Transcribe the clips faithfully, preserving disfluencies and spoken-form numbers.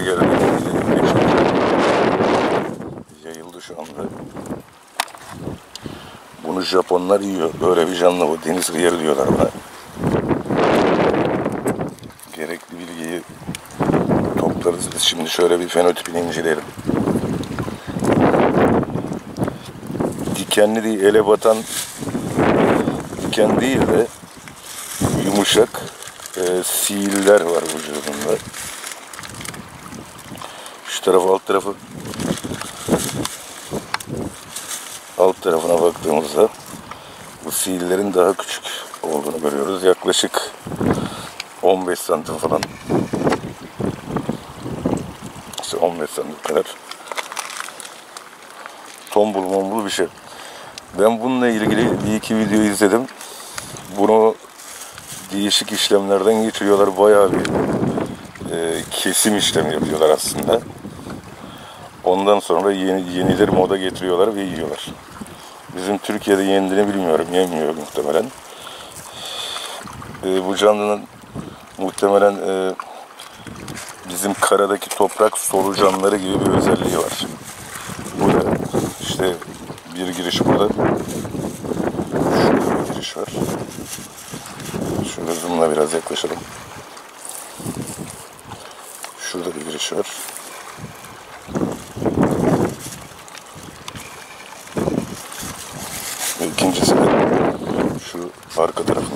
hıyarı yayıldı şu anda. Bunu Japonlar yiyor. Böyle bir canlı bu. Deniz hıyarı diyorlar buna. Gerekli bilgiyi toplarız. Biz şimdi şöyle bir fenotipini inceleyelim. Dikenli değil, ele batan diken değil de yumuşak e, siiller var vücudunda. Şu tarafı, alt tarafı alt tarafına baktığımızda bu siillerin daha küçük olduğunu görüyoruz. Yaklaşık on beş santim falan. İşte on beş santim kadar. Tombul mombul bir şey. Ben bununla ilgili bir iki video izledim. Bunu değişik işlemlerden geçiriyorlar. Bayağı bir e, kesim işlemi yapıyorlar aslında. Ondan sonra yeni, yenileri moda getiriyorlar ve yiyorlar. Bizim Türkiye'de yendiğini bilmiyorum. Yenmiyor muhtemelen. E, bu canlının muhtemelen e, bizim karadaki toprak solucanları gibi bir özelliği var. Burada işte bir giriş burada. Şurada bir giriş var. Şöyle zoom'la biraz yaklaşalım. Şurada bir giriş var. Ve ikincisi de şu arka tarafında.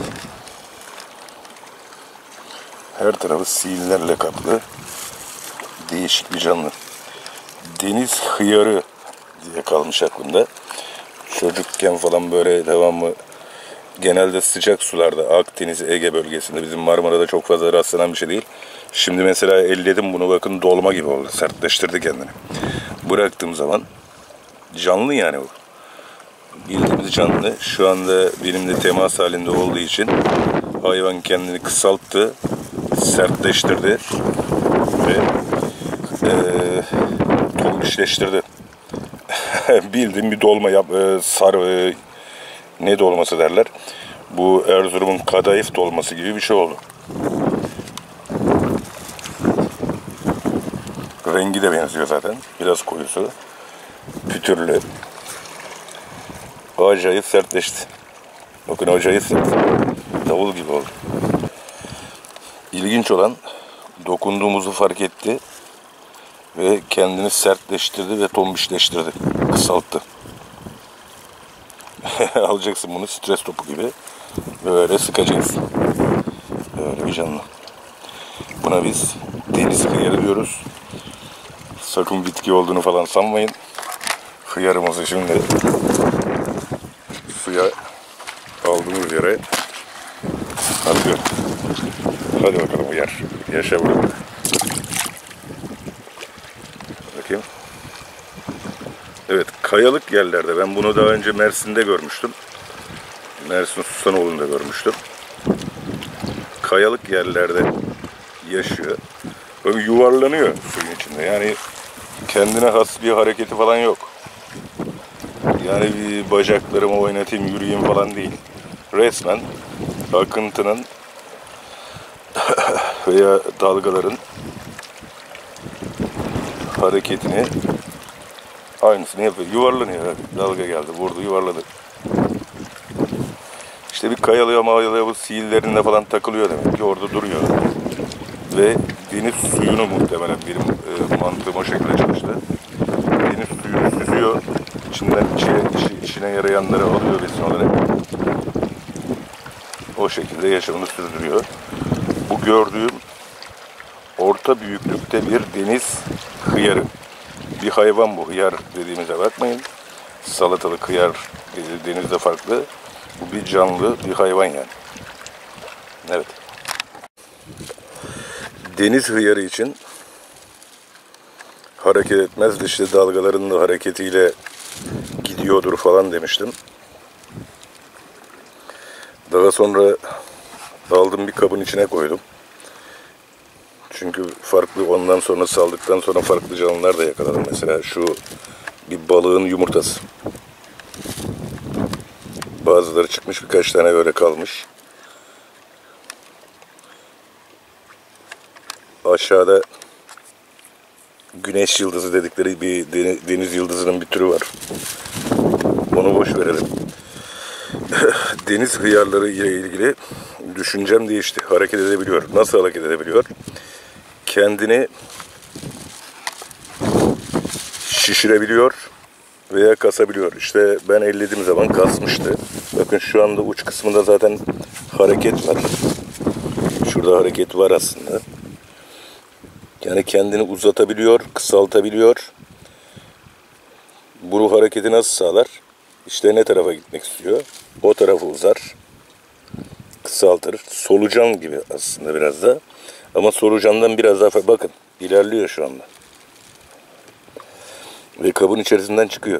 Her tarafı siillerle kaplı değişik bir canlı. Deniz hıyarı diye kalmış aklımda. Çocukken falan böyle devamlı genelde sıcak sularda Akdeniz, Ege bölgesinde, bizim Marmara'da çok fazla rastlanan bir şey değil. Şimdi mesela elledim bunu, bakın dolma gibi oldu. Sertleştirdi kendini. Bıraktığım zaman canlı yani bu. Bildiğimiz canlı. Şu anda benimle temas halinde olduğu için hayvan kendini kısalttı, sertleştirdi ve e, tombişleştirdi. Bildiğim bir dolma yap, e, sar, e, ne dolması derler. Bu Erzurum'un kadayıf dolması gibi bir şey oldu. Rengi de benziyor zaten. Biraz koyusu. Pütürlü. Acayip sertleşti. Bakın acayip sert. Davul gibi oldu. İlginç olan, dokunduğumuzu fark etti ve kendini sertleştirdi ve tombişleştirdi. Kısalttı. Alacaksın bunu stres topu gibi. Böyle sıkacaksın. Böyle bir canlı. Buna biz deniz hıyarı diyoruz. Sakın bitki olduğunu falan sanmayın. Hıyarımızı şimdi suya aldığımız yere atıyor. Hadi bakalım hıyar. Yaşa burada. Bakayım. Evet, kayalık yerlerde. Ben bunu daha önce Mersin'de görmüştüm. Mersin Susanoğlu'nda görmüştüm. Kayalık yerlerde yaşıyor. Böyle yuvarlanıyor suyun içinde. Yani kendine has bir hareketi falan yok. Yani bir bacaklarımı oynatayım, yürüyeyim falan değil. Resmen akıntının veya dalgaların hareketini aynısını yapıyor. Yuvarlanıyor. Dalga geldi, vurdu, yuvarladı. İşte bir kayalığa mayalığa bu siillerinde falan takılıyor demek ki. Orada duruyor. Ve deniz suyunu muhtemelen benim e, mantığım o şekilde çalıştı. Deniz suyunu süzüyor. İçinden içine, içine yarayanları alıyor besin olarak. O şekilde yaşamını sürdürüyor. Bu gördüğüm orta büyüklükte bir deniz hıyarı. Bir hayvan bu. Hıyar dediğimize bakmayın. Salatalık hıyar denizde farklı. Bu bir canlı, bir hayvan yani. Evet. Deniz hıyarı için hareket etmez, işte dalgaların da hareketiyle gidiyordur falan demiştim. Daha sonra aldım, bir kabın içine koydum. Çünkü farklı, ondan sonra saldıktan sonra farklı canlılar da yakaladım. Mesela şu bir balığın yumurtası. Bazıları çıkmış, birkaç tane böyle kalmış. Aşağıda güneş yıldızı dedikleri bir deniz yıldızının bir türü var. Onu boş verelim. Deniz hıyarları ile ilgili düşüncem değişti. Hareket edebiliyor. Nasıl hareket edebiliyor? Kendini şişirebiliyor veya kasabiliyor. İşte ben ellediğim zaman kasmıştı. Bakın şu anda uç kısmında zaten hareket var. Şurada hareket var aslında. Yani kendini uzatabiliyor, kısaltabiliyor. Bu hareketi nasıl sağlar? İşte ne tarafa gitmek istiyor? O tarafa uzar, kısaltır. Solucan gibi aslında biraz da. Ama solucandan biraz daha, bakın ilerliyor şu anda. Ve kabın içerisinden çıkıyor.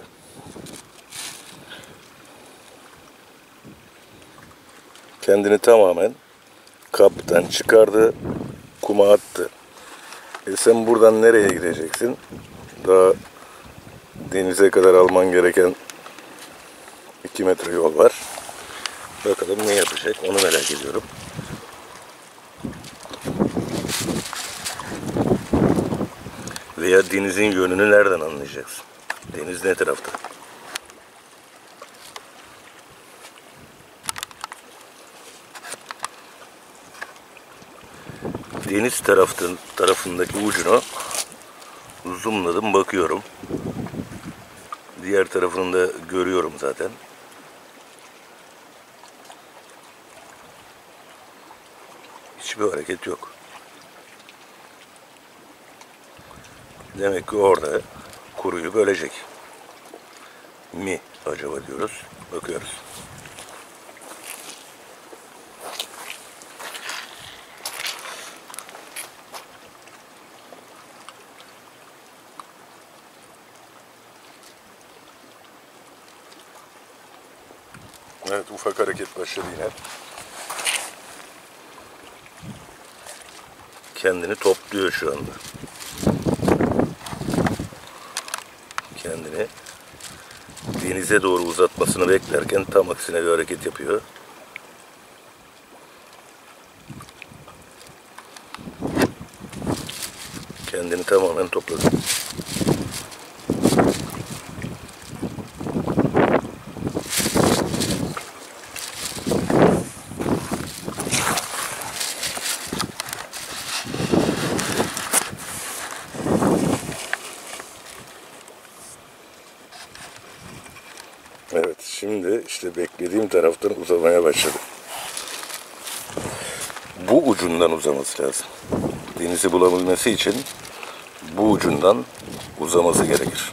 Kendini tamamen kaptan çıkardı, kuma attı. E sen buradan nereye gideceksin? Daha denize kadar alman gereken iki metre yol var. Bakalım ne yapacak, onu merak ediyorum. Veya denizin yönünü nereden anlayacaksın? Deniz ne tarafta? Deniz tarafın, tarafındaki ucunu zoomladım, bakıyorum. Diğer tarafını da görüyorum zaten. Hiçbir hareket yok. Demek ki orada kuruyu bölecek mi acaba diyoruz. Bakıyoruz. Evet, ufak hareket başladı yine. Kendini topluyor şu anda. Kendini denize doğru uzatmasını beklerken tam aksine bir hareket yapıyor. Kendini tamamen topladı. Evet, şimdi işte beklediğim taraftan uzamaya başladı. Bu ucundan uzaması lazım. Denizi bulabilmesi için bu ucundan uzaması gerekir.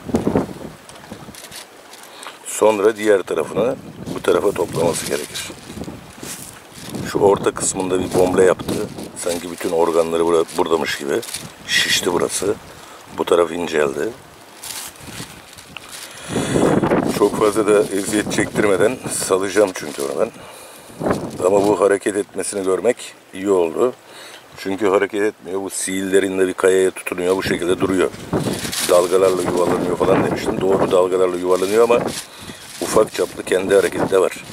Sonra diğer tarafını bu tarafa toplaması gerekir. Şu orta kısmında bir bombe yaptı. Sanki bütün organları buradamış gibi. Şişti burası. Bu taraf inceldi. Çok fazla da eziyet çektirmeden salacağım çünkü onu ben. Ama bu hareket etmesini görmek iyi oldu. Çünkü hareket etmiyor. Bu siillerinde bir kayaya tutunuyor. Bu şekilde duruyor. Dalgalarla yuvarlanıyor falan demiştim. Doğru, dalgalarla yuvarlanıyor ama ufak çaplı kendi hareketi de var.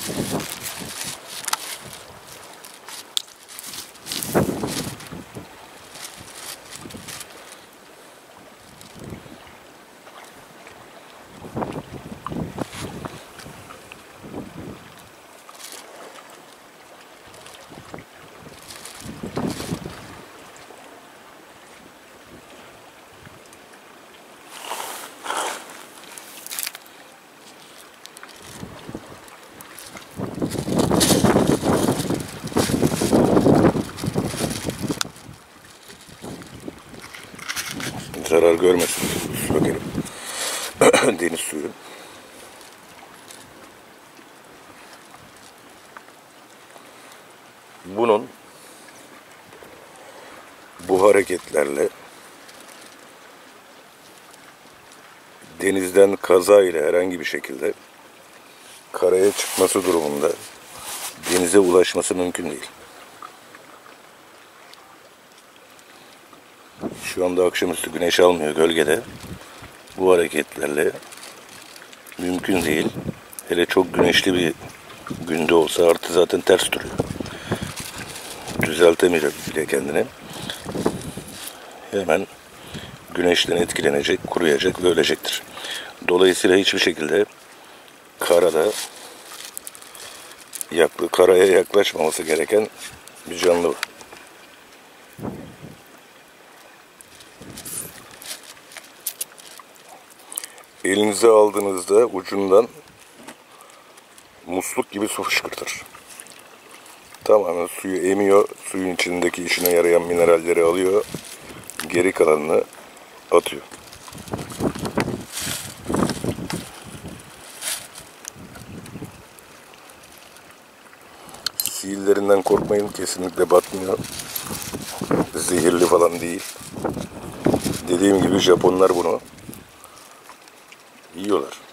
Zarar görmesin. Bakalım. Deniz suyu. Bunun bu hareketlerle denizden kaza ile herhangi bir şekilde karaya çıkması durumunda denize ulaşması mümkün değil. Şu anda akşamüstü güneş almıyor gölgede. Bu hareketlerle mümkün değil. Hele çok güneşli bir günde olsa, artı zaten ters duruyor. Düzeltemiyor bile kendini. Hemen güneşten etkilenecek, kuruyacak ve ölecektir. Dolayısıyla hiçbir şekilde karada yaklı, karaya yaklaşmaması gereken bir canlı bu. Elinize aldığınızda ucundan musluk gibi su fışkırtır. Tamamen suyu emiyor, suyun içindeki işine yarayan mineralleri alıyor, geri kalanını atıyor. Sihirlerinden korkmayın, kesinlikle batmıyor. Zehirli falan değil. Dediğim gibi Japonlar bunu yiyorlar.